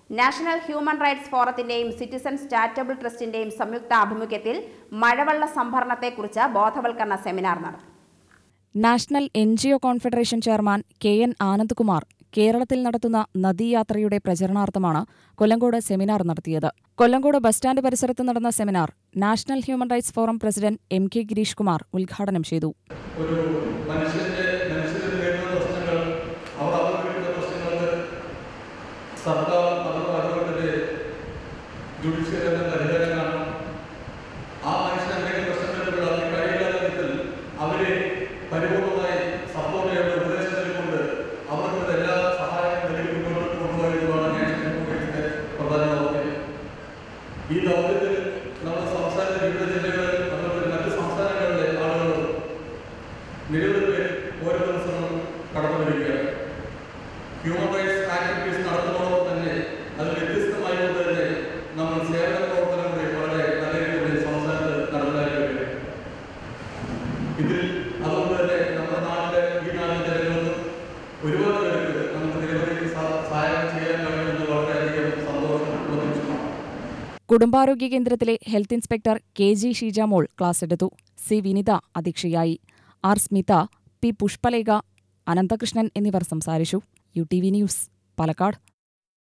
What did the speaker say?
National human rights ഫോറത്തിന്റെയും citizens charitable ട്രസ്റ്റിന്റെയും സംയുക്ത ആഭിമുഖ്യത്തിൽ മഴവെള്ള സംഭരണത്തെക്കുറിച്ച് ബോധവൽക്കരണ സെമിനാർ നടത്തി. National NGO confederation chairman KN Anandkumar കേരളത്തിൽ നടത്തുന്ന നദീയാത്രയുടെ പ്രചരണാർത്ഥമാണ് കൊല്ലങ്കോട് സെമിനാർ നടത്തിയത്. കൊല്ലങ്കോട് ബസ് സ്റ്റാൻഡ് പരിസരത്ത് നടന്ന seminar national human rights forum president MK Girish Kumar ഉദ്ഘാടനം ചെയ്തു. പരിപൂർണമായി സപ്പോർട്ട് ചെയ്യേണ്ട ഉപദേശങ്ങൾ കൊണ്ട് അവർക്ക് എല്ലാ സഹായങ്ങളും നൽകി മുന്നോട്ട് കൊണ്ടുപോയതുമാണ് നാഷണൽ പ്രധാന ദൗത്യം. ഈ ദൗത്യത്തിൽ നമ്മുടെ സംസ്ഥാനത്തെ വിവിധ ജില്ലകളിൽ അതുപോലെ മറ്റ് സംസ്ഥാനങ്ങളിലെ ആളുകൾ നിരവധി പേർ ഓരോ ദിവസവും കടന്നു വരികയാണ്. ഹ്യൂമൻ റൈറ്റ്സ് ആക്ടിവിറ്റീസ് നടത്തുന്നതോടൊപ്പം തന്നെ അത് വ്യത്യസ്തമായതുകൊണ്ട് തന്നെ നമ്മൾ സേവന പ്രവർത്തനം കൂടി വളരെ നല്ല രീതിയിൽ സംസ്ഥാനത്ത് നടത്താനായി വരിക. ഇതിൽ അതുകൊണ്ട് തന്നെ നമ്മുടെ നാട്ടിലെ ഈ നാട്ടിലെ ജനങ്ങൾക്ക് ഒരുപാട് പേർക്ക് നമുക്ക് നിരവധി സഹായം ചെയ്യാൻ കഴിയുമെന്ന് വളരെയധികം സന്തോഷം തോന്നിച്ചിട്ടുണ്ട്. കുടുംബാരോഗ്യ കേന്ദ്രത്തിലെ health inspector KG Sheejamol class എടുത്തു. C വിനിത അധ്യക്ഷയായി. R സ്മിത, P പുഷ്പലേഖ, അനന്തകൃഷ്ണൻ എന്നിവർ സംസാരിച്ചു. UTV news, Palakkad.